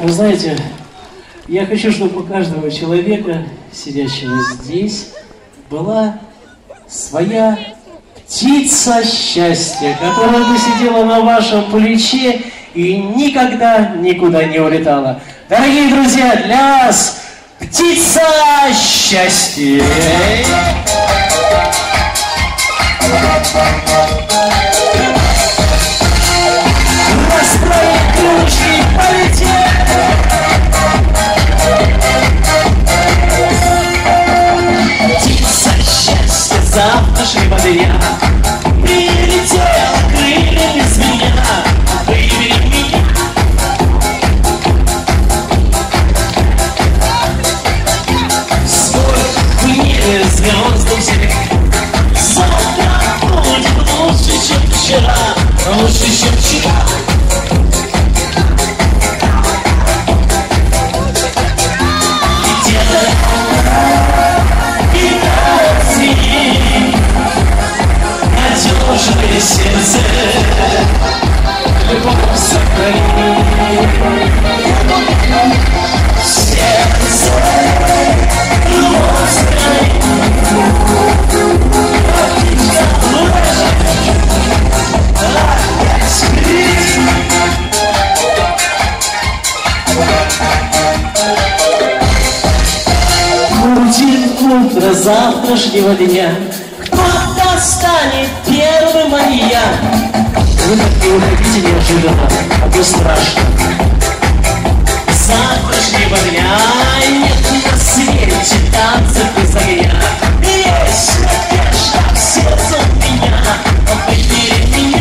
Вы знаете, я хочу, чтобы у каждого человека, сидящего здесь, была своя птица счастья, которая бы сидела на вашем плече и никогда никуда не улетала. Дорогие друзья, для вас птица счастья! Расправить крылышки, полететь! Птица счастья завтрашнего дня прилетела крыльями змея, выбери меня. Сколько в небе звезд у всех, завтра будет лучше, чем вчера, лучше, чем вчера. Надежное сердце, любовь сохрани. Сердце, любовь сохрани. Будет утро завтрашнего дня, кто-то станет первым, а не я. Вы так не уходите неожиданно, а то страшно. Завтрашнего дня нет на свете танцев без огня. Есть надежда в сердце у меня, выбери меня.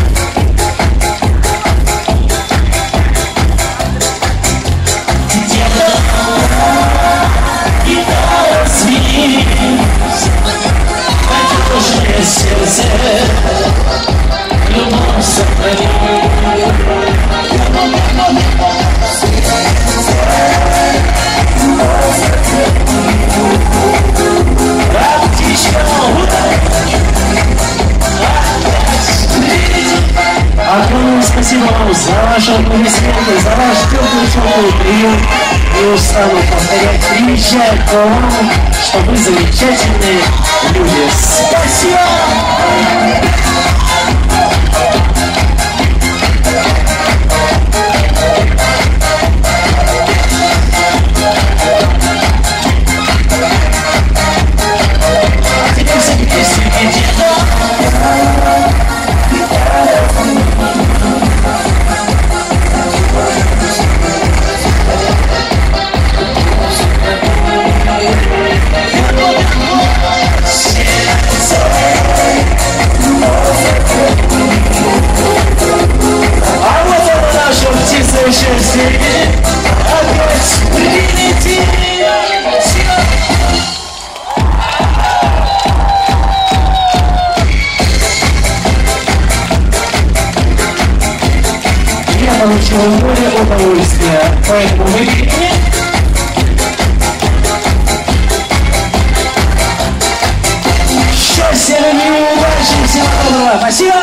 Где-то гитара звенит, надежное сердце, любовь сохрани. Огромное спасибо вам за ваши аплодисменты, за ваш теплый прием. Не устану повторять, приезжай к вам, что вы замечательные люди. Спасибо! Я получил море удовольствия, поэтому выберите меня. Счастья, любви, удачи, всего доброго. Спасибо!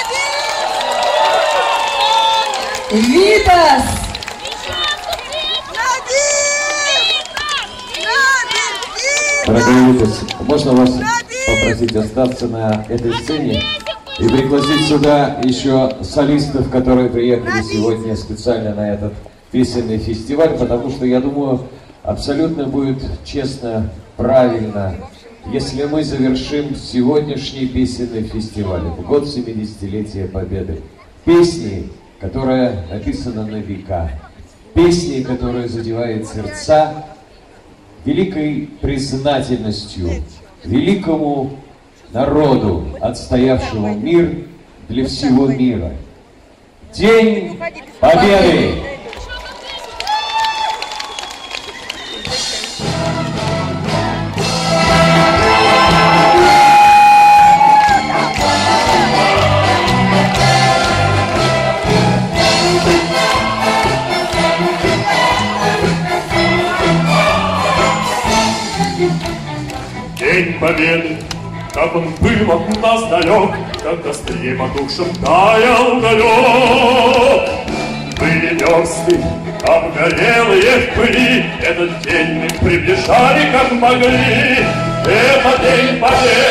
Витас! Дорогой Витас, можно вас попросить остаться на этой сцене и пригласить сюда еще солистов, которые приехали сегодня специально на этот песенный фестиваль, потому что, я думаю, абсолютно будет честно, правильно, если мы завершим сегодняшний песенный фестиваль в год 70-летия Победы. Песни, которая написана на века, песни, которая задевает сердца великой признательностью великому народу, отстоявшему мир для всего мира. День Победы! День Победы, как он был от нас далек, как острее потухшим таял далек. Мы ведем версты, обгорелые в пыли. Этот день мы приближали, как могли. Это день победы.